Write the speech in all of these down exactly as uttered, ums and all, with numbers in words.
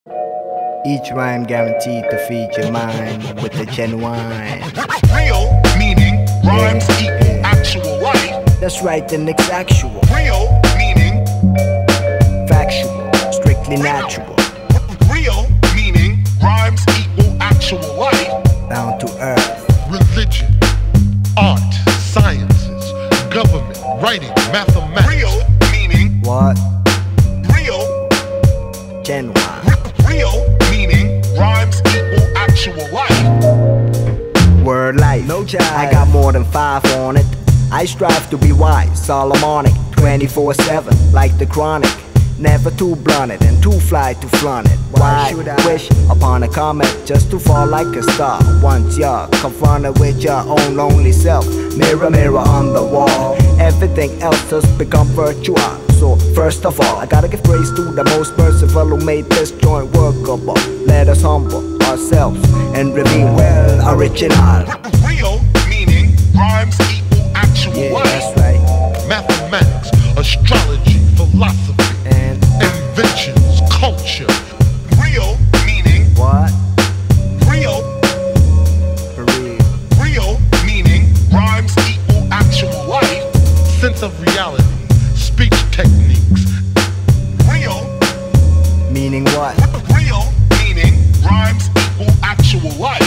Each rhyme guaranteed to feed your mind with the genuine. Real, meaning rhymes equal actual life. That's right, the next actual. Real, meaning Factual, strictly natural. Real, meaning rhymes equal actual life. Down to earth. Religion, art, sciences, government, writing, mathematics. Real, meaning What? real. Genuine. Real, meaning rhymes equal actual life. Word life. No jive. I got more than five on it. I strive to be wise, Solomonic, twenty-four seven, like the chronic. Never too blunted and too fly to flaunt it. Why Why should I? wish upon a comet just to fall like a star? Once you're confronted with your own lonely self, mirror, mirror on the wall, everything else has become virtual. So first of all, I gotta give praise to the most merciful who made this joint workable. Let us humble ourselves and reveal well original. Real, meaning rhymes equal actual Yeah, life. that's right. Mathematics, astrology, philosophy, And inventions, culture. Real, meaning what? real. For real. Real, meaning rhymes equal actual life. Sense of reality, speech techniques. Real, Meaning what? real, meaning rhymes equal actual life.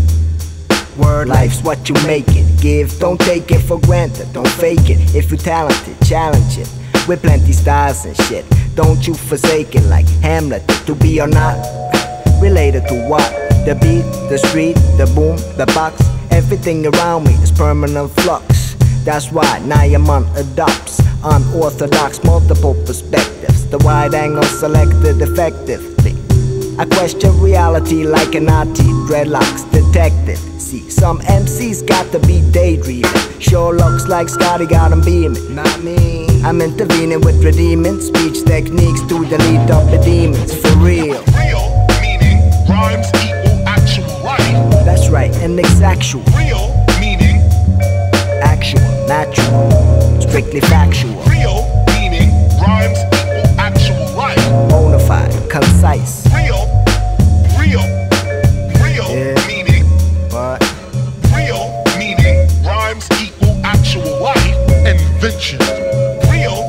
Word life's what you make it. Give, don't take it for granted. Don't fake it. If you're talented, challenge it. With plenty styles and shit. Don't you forsake it like Hamlet. To be or not. Related to what? The beat, the street, the boom, the box. Everything around me is permanent flux. That's why Nyaman adopts unorthodox multiple perspectives. The wide angle selected effectively. I question reality like an R T, dreadlocks detected. See, some M Cs got to be daydreaming. Sure looks like Scotty got 'em beaming. Not me. I'm intervening with redeeming speech techniques to delete up the demons. For real, Real, meaning rhymes equal actual life. that's right, and it's actual, Real, meaning actual, natural, strictly factual, real, meaning rhymes equal actual life. bona fide, concise. Real, real, real, Yeah. meaning What? real, meaning rhymes equal actual life. Inventions, Real,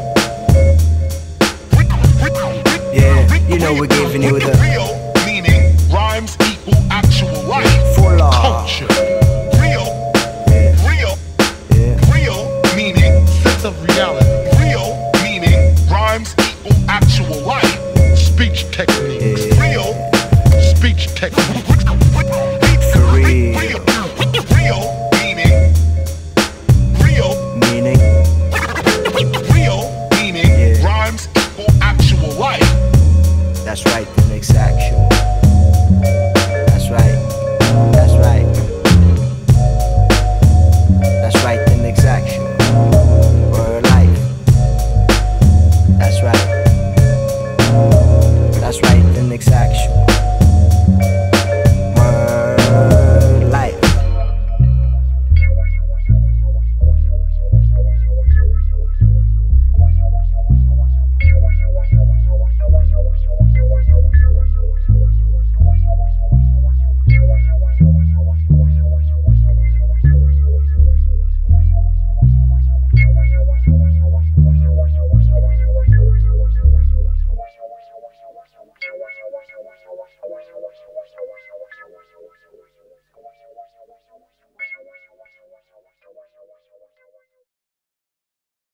Yeah, you know we're giving you the real, meaning rhymes equal actual life. full on. culture, Real, Yeah, real, yeah. real, meaning sense of reality, real, meaning rhymes equal actual life. speech techniques, Yeah. Real, speech techniques. For real. real, real, meaning real, Meaning, real, meaning Yeah. rhymes equal actual life. that's right, the next actual. That's right, that's right. That's right, the next actual. Word life. That's right. That's right, the next actual.